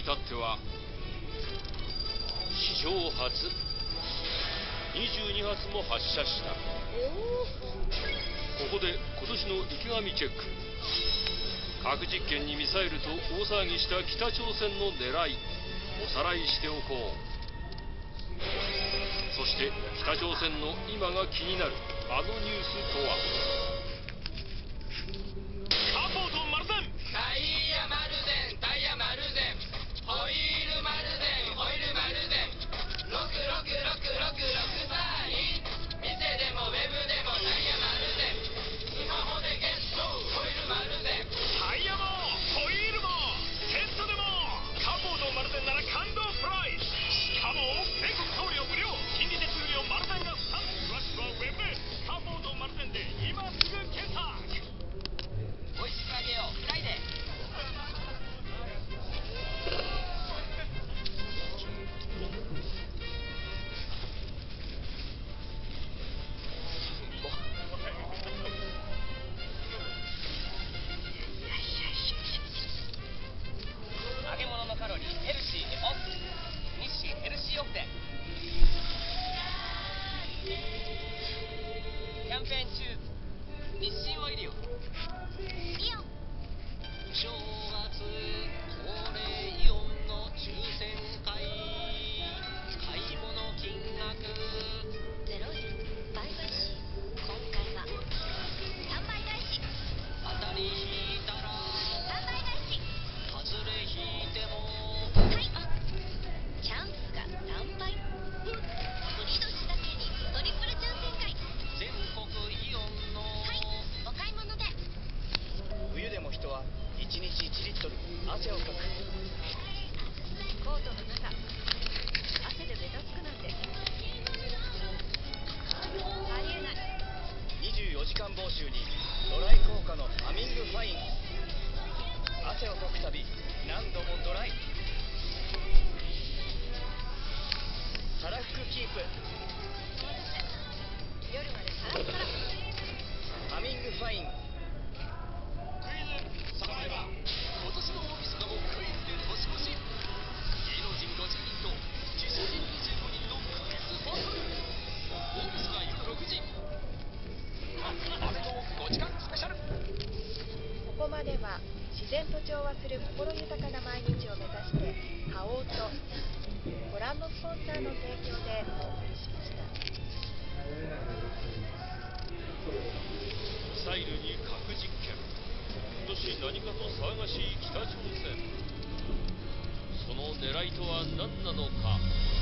至っては史上初22発も発射した。ここで今年の池上チェック。核実験にミサイルと大騒ぎした北朝鮮の狙い、おさらいしておこう。そして北朝鮮の今が気になるあのニュースとは。 カポートマルゼン、 タイヤマルゼン、タイヤマルゼン、ホイールマルゼン、ホイールマルゼン、666663イン、店でもウェブでもタイヤマルゼン、スマホでゲットホイールマルゼン。 タイヤもホイールもセットでもカポートマルゼンなら感動プライス。しかも全国送料無料、金利手数料マルゼンが負担。詳しくはウェブでカポートマルゼンで今すぐ検索。 美味しくあげようフライデー。揚げ物のカロリーヘルシーにオフ。日清ヘルシーオフでキャンペーン中。日清オイリオ。正月恒例イオンの抽選会、買い物金額 0円倍返し。今回は3倍返し。 当たり引いたら 3倍返し。 外れ引いてもはい、チャンスが3倍。売り年だけにトリプル抽選会。 全国イオンのはい、お買い物で。 冬でも人は1日1リットル汗をかく。 コートの中、汗でベタつくなんてありえない。 24時間防臭にドライ効果のハミングファイン。汗をかくたび何度もドライ。カラフクキープ。 夜までカラッカラ。 ハミングファイン。 クイズサバイバー。今年の大晦日もクイズで年越し。芸能人50人と自社人25人のクイズバトル。大晦日夜6時。アメトーーク5時間スペシャル。 ここまでは自然と調和する心豊かな毎日を目指してハオウト、ご覧のスポンサーの提供でお送りしました。 ミサイルに核実験。今年何かと騒がしい北朝鮮。その狙いとは何なのか。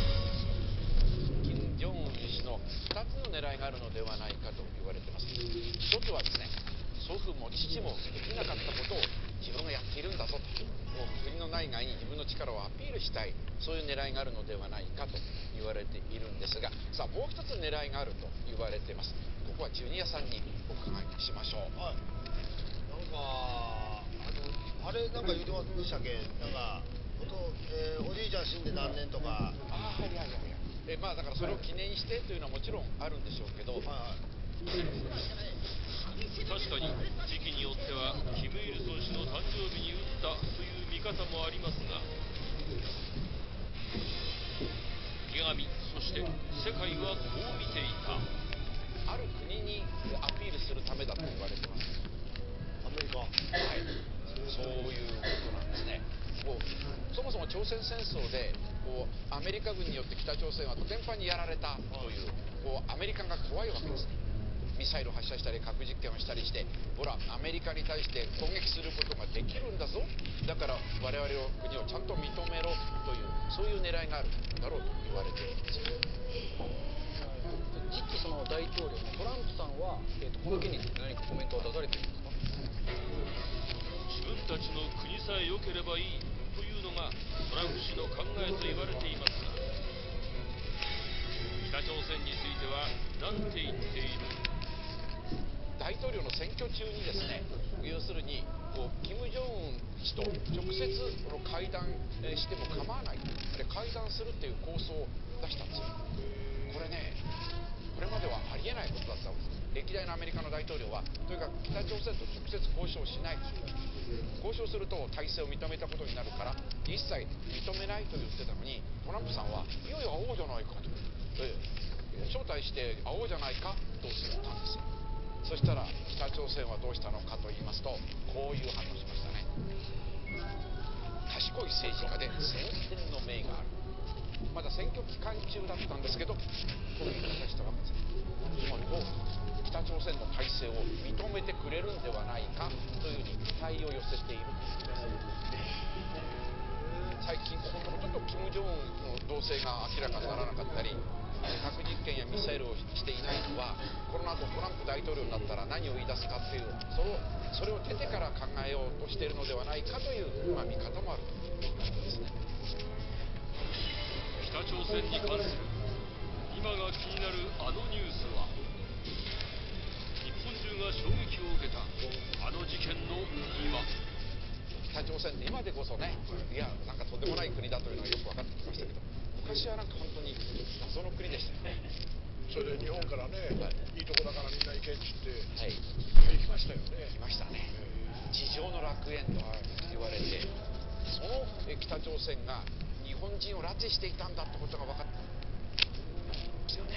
金正恩氏の2つの狙いがあるのではないかと言われています。一つはですね、祖父も父もできなかったことを自分がやっているんだぞと、もう国の内外に自分の力をアピールしたい、そういう狙いがあるのではないかと言われているんですが、さあもう一つ狙いがあると言われています。ここはジュニアさんにお伺いしましょう。 はい、なんかあれなんか言ってませんでしたっけ、なんかおじいちゃん死んで何年とか。 はいはいはい。まあだからそれを記念してというのはもちろんあるんでしょうけど、 確かに時期によってはキム・イルソン氏の誕生日に打ったという見方もありますが、池上、そして世界はこう見ていた。 ある国にアピールするためだと言われてます。 アメリカ。 はい、そういうことなんですね。そもそも朝鮮戦争でアメリカ軍によって北朝鮮はとてんぱんにやられたという、アメリカが怖いわけですね。ミサイルを発射したり核実験をしたりして、ほらアメリカに対して攻撃することができるんだぞ、だから我々の国をちゃんと認めろという、そういう狙いがあるだろうと言われているんですよ。 次期その大統領のトランプさんは、この件について何かコメントを出されているんですか。 自分たちの国さえ良ければいいというのがトランプ氏の考えと言われていますが、北朝鮮については何て言っている。 大統領の選挙中にですね、要するにキム・ジョンウン氏と直接会談しても構わない、会談するっていう構想を出したんですよ。これね、これまではありえないことだったんです。歴代のアメリカの大大統領はとにかく北朝鮮と直接交渉しない、交渉すると体制を認めたことになるから一切認めないと言ってたのに、トランプさんはいやいや会おうじゃないかと、招待して会おうじゃないかと言ったんですよ。そしたら北朝鮮はどうしたのかと言いますと、こういう反応しましたね。賢い政治家で先見の明がある。まだ選挙期間中だったんですけど、こういう言い方したわけです。つまり北朝鮮の体制を認めてくれるんではないかというふうに期待を寄せているということです。最近ここのところちょっと金正恩の動静が明らかにならなかったり、核実験やミサイルをしていないのは、この後トランプ大統領になったら何を言い出すかっていう、それを出てから考えようとしているのではないかという、見方もあるということですね。 北朝鮮に関する今が気になるあのニュースは、日本中が衝撃を受けたあの事件の今。 北朝鮮って今でこそね、いやなんかとんでもない国だというのがよく分かってきましたけど、昔はなんか本当に謎の国でしたよね。 それで日本からね、いいとこだからみんな行けっつって、行きましたよね。 行きましたね。地上の楽園と言われて、その北朝鮮が日本人を拉致していたんだってことが分かったんですよね。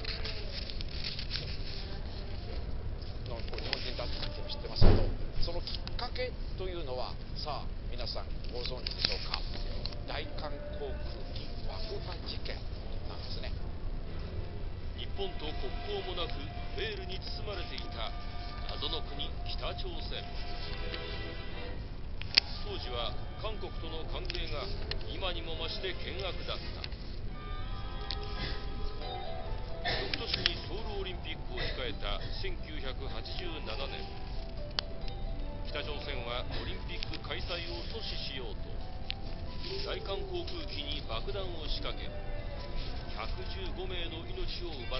日本人拉致って知ってますけど、そのきっかけというのはさあ皆さんご存知でしょうか。大韓航空機爆破事件なんですね。 日本と国交もなくベールに包まれていた謎の国北朝鮮。当時は韓国との関係が今にも増して険悪だった。翌年にソウルオリンピックを控えた1987年、北朝鮮はオリンピック開催を阻止しようと大韓航空機に爆弾を仕掛け、115名の命を奪った。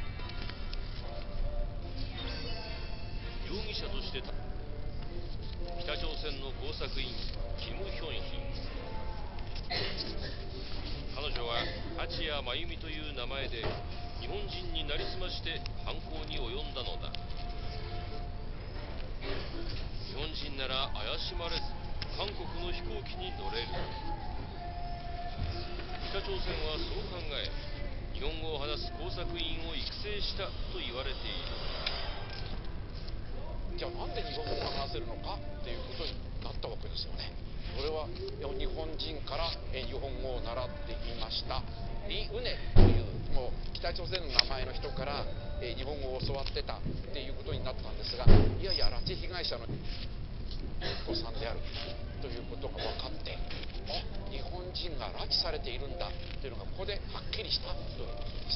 容疑者として北朝鮮の工作員キム・ヒョンヒ。彼女は八谷真由美という名前で日本人になりすまして犯行に及んだのだ。日本人なら怪しまれず韓国の飛行機に乗れる。北朝鮮はそう考え、日本語を話す工作員を育成したと言われている。 じゃあなんで日本語が話せるのかっていうことになったわけですよね。それは日本人から日本語を習っていましたリ・ウネというもう北朝鮮の名前の人から日本語を教わってたっていうことになったんですが、いやいや拉致被害者のお子さんであるということが分かって、日本人が拉致されているんだというのがここではっきりしたということです。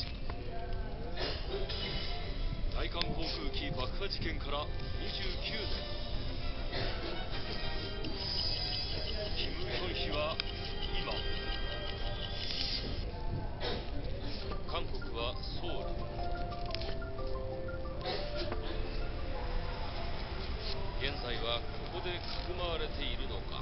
大韓航空機爆破事件から29年。キム・ヒョンヒは今、韓国はソウル、現在はここでかくまわれているのか。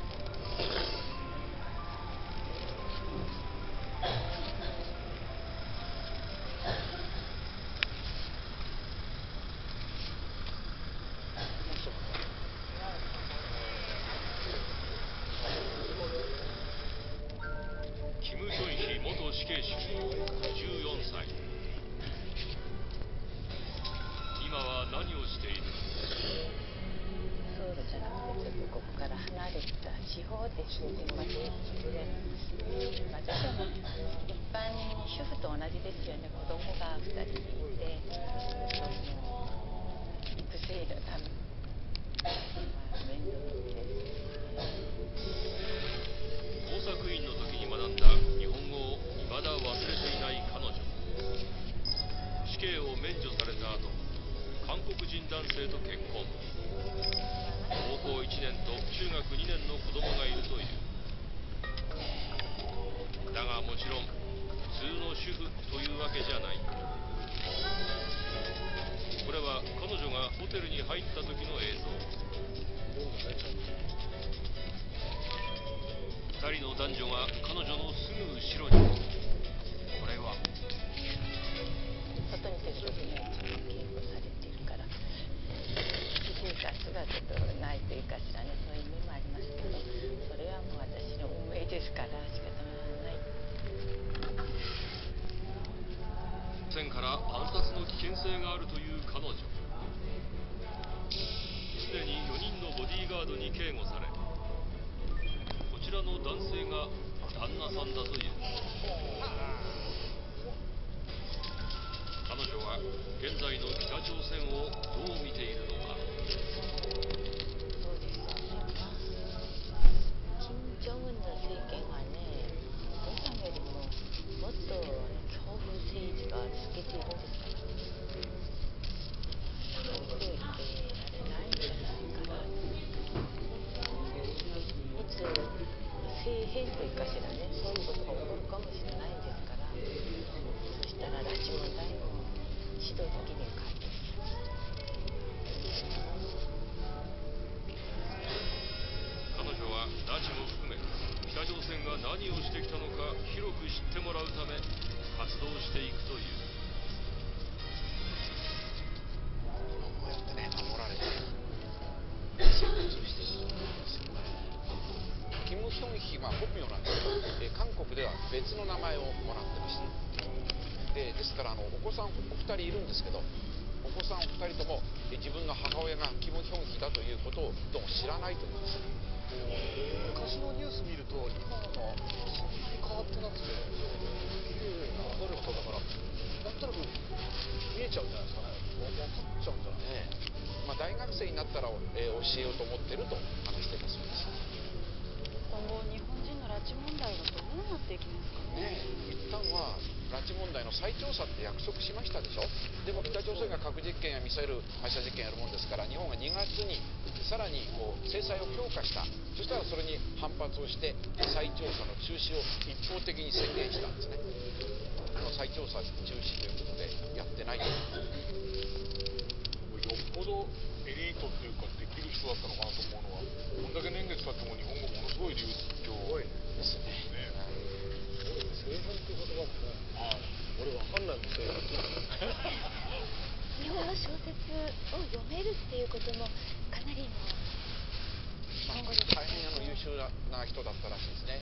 キム・ヒョンヒ元死刑囚14歳。今は何をしている？ ソウルじゃなくてちょっとここから離れた地方で生活してて、私はもう一般主婦と同じですよね。子供が2人いて、育成のため面倒見て。 工作員の時に学んだ日本語を未だ忘れていない彼女。死刑を免除された後、韓国人男性と結婚。高校1年と中学2年の子供がいるという。だがもちろん普通の主婦というわけじゃない。これは彼女がホテルに入った時の映像。2人の男女が彼女のすぐ後ろに。これは外に出る時には一番警護されてるから。 が暗殺の危険性があるという彼女。すでに4人のボディーガードに警護され、こちらの男性が旦那さんだという。彼女は現在の北朝鮮をどう見ているのか。 そうですよね。金正恩の政権はね、お父さんよりももっと恐怖政治が続けているんですから。長くいてられないんじゃないかな。いつ政変というかしらね、そういうことが起こるかもしれないんですから、そしたら拉致問題も指導的に解決。 彼女は拉致も含め北朝鮮が何をしてきたのか広く知ってもらうため活動していくという。 こうやってね守られて生活をしているんですよね。キム・ヒョンヒは本名なんですけど、韓国では別の名前をもらってました。ですからお子さんお二人いるんですけど、お子さんお二人とも自分の母親がキム・ヒョンヒだということをどうも知らないと思うんです。 昔のニュース見ると今はそんなに変わってなくて綺麗な明るい方だからなんとなく見えちゃうんじゃないですかね。分かっちゃうんじゃないね。大学生になったら、教えようと思ってると話してたそうです。 今後日本人の拉致問題はどうなっていきますかね。 一旦は拉致問題の再調査って約束しましたでしょ。でも北朝鮮が核実験やミサイル発射実験やるもんですから、日本が2月にさらに制裁を強化した。そしたらそれに反発をして再調査の中止を一方的に宣言したんですね。再調査中止ということでやってない。 よっぽどエリートっていうかできる人だったのかなと思うのは、こんだけ年月経っても日本語ものすごい流暢ですね。 政変って言葉もね、俺わかんないもん政変って日本の小説を読めるっていうこともかなりの日本語力大変優秀な人だったらしいですね。